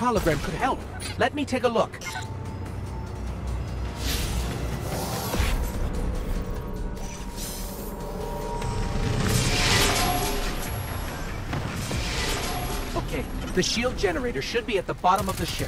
hologram could help. Let me take a look. Okay, the shield generator should be at the bottom of the ship.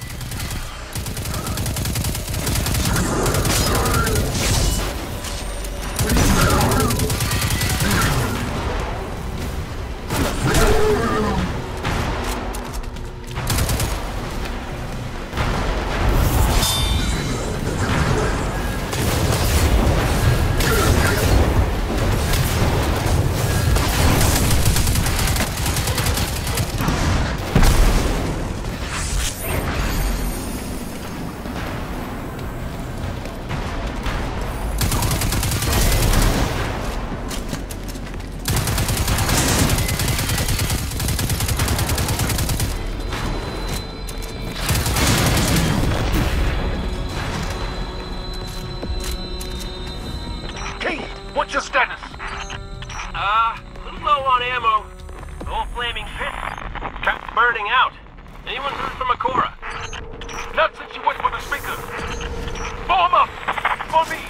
What's your status? A little low on ammo. The whole flaming pit kept burning out. Anyone heard from Ikora? Not since you went for the speaker. Blow him up! For me!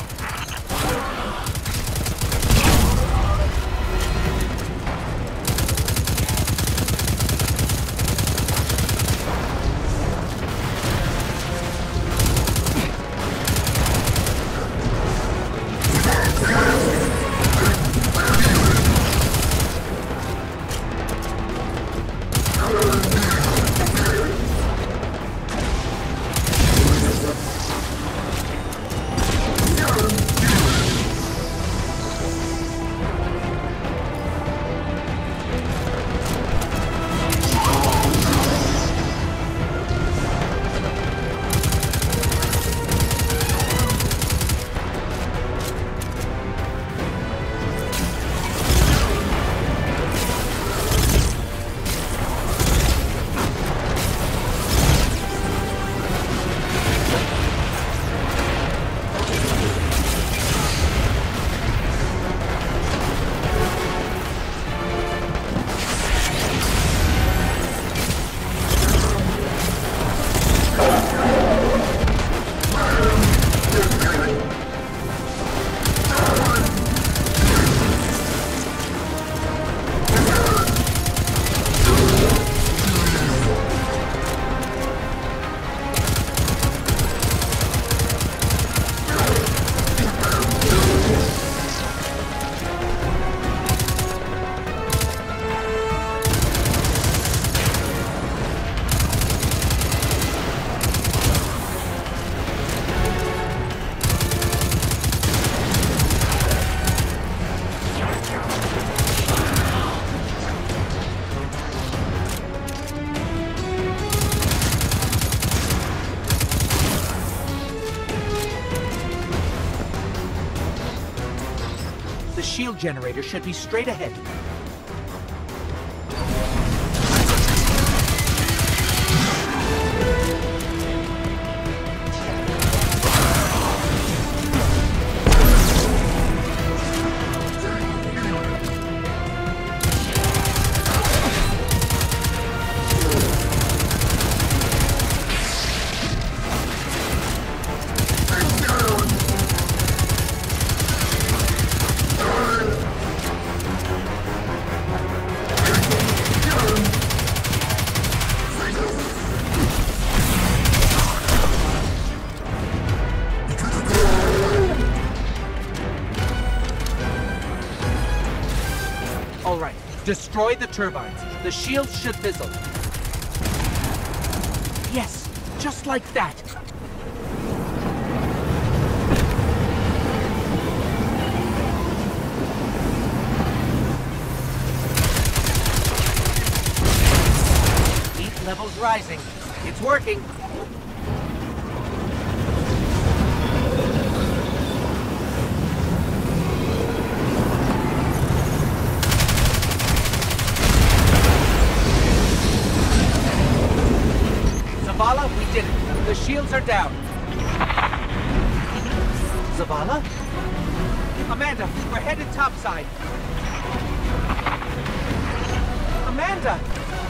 The shield generator should be straight ahead. All right, destroy the turbines. The shields should fizzle. Yes, just like that. Heat levels rising. It's working. Zavala, we did it. The shields are down. Zavala? Amanda, we're headed topside. Amanda!